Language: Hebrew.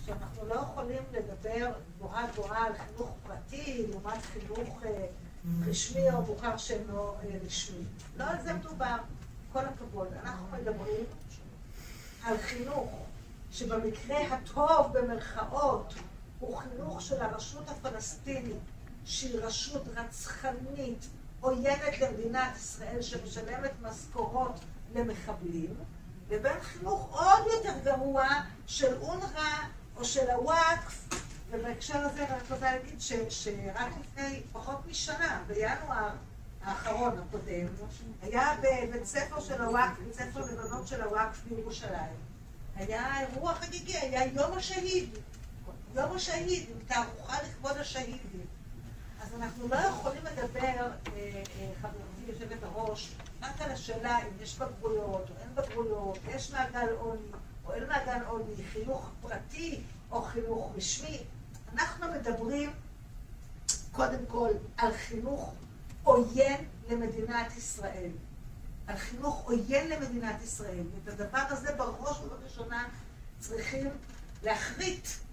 שאנחנו לא יכולים לדבר גבוהה גבוהה על חינוך פרטי, לעומת חינוך רשמי או מוכר שאינו רשמי. לא על זה מדובר, כל הכבוד. אנחנו מדברים על חינוך שבמקרה הטוב במרכאות הוא חינוך של הרשות הפלסטינית, שהיא רשות רצחנית, עוינת למדינת ישראל שמשלמת משכורות למחבלים, לבין חינוך עוד יותר גרוע של אונר"א או של הוואקף. ובהקשר הזה אני רוצה להגיד שרק לפני פחות משנה, בינואר האחרון הקודם, היה בבית ספר של הוואקף, בית ספר לבנות של הוואקף בירושלים. היה אירוע חגיגי, היה יום השהיד. יום השהיד, עם תערוכה לכבוד השהידים. אז אנחנו לא יכולים לדבר, חברתי יושבת הראש, רק על השאלה אם יש בגרויות או אין בגרויות, יש מעגל עוני או אין מעגל עוני, חינוך פרטי או חינוך רשמי. אנחנו מדברים קודם כל על חינוך עוין למדינת ישראל. על חינוך עוין למדינת ישראל. ואת הדבר הזה בראש ובראשונה צריכים להחריט